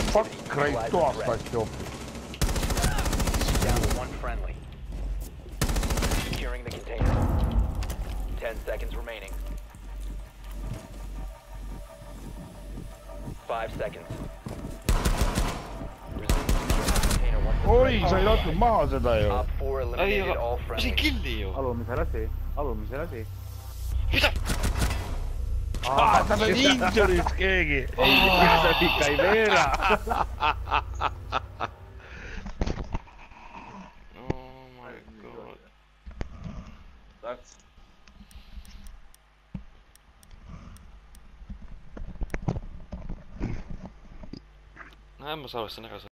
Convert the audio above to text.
Pakreid tuastati hoopis. Down to one friendly. Securing the container. 10 seconds remaining. 5 seconds. Resume securing container once the Oi, threat sa ei is lasknud maha seda ju. Op 4 eliminated all see friendly. killi ju. alumise lasi. Mida? Tal on injuries keegi. Seda ikka ei veera. Oh my god. Näe, ma salvestan ära.